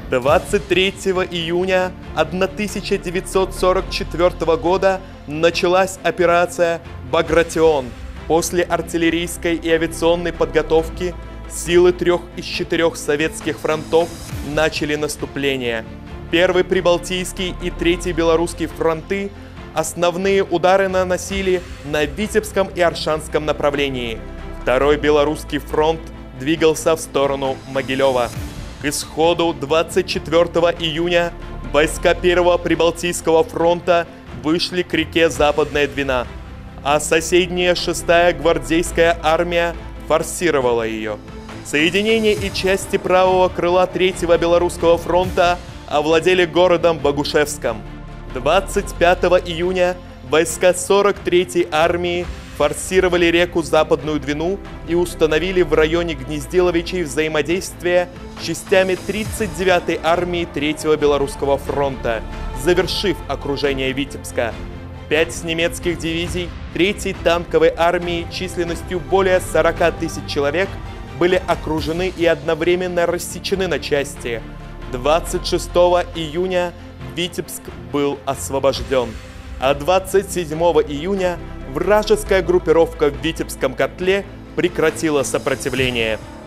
23 июня 1944 года началась операция «Багратион». После артиллерийской и авиационной подготовки силы 3 из 4 советских фронтов начали наступление. Первый Прибалтийский и Третий Белорусский фронты основные удары наносили на Витебском и Оршанском направлении. Второй Белорусский фронт двигался в сторону Могилева. К исходу 24 июня войска Первого Прибалтийского фронта вышли к реке Западная Двина, а соседняя 6-я гвардейская армия форсировала ее. Соединения и части правого крыла Третьего Белорусского фронта овладели городом Богушевском. 25 июня войска 43-й армии форсировали реку Западную Двину и установили в районе Гнездиловичей взаимодействие с частями 39-й армии Третьего Белорусского фронта, завершив окружение Витебска. 5 немецких дивизий 3-й танковой армии численностью более 40 тысяч человек были окружены и одновременно рассечены на части. 26 июня Витебск был освобожден, а 27 июня вражеская группировка в Витебском котле прекратила сопротивление.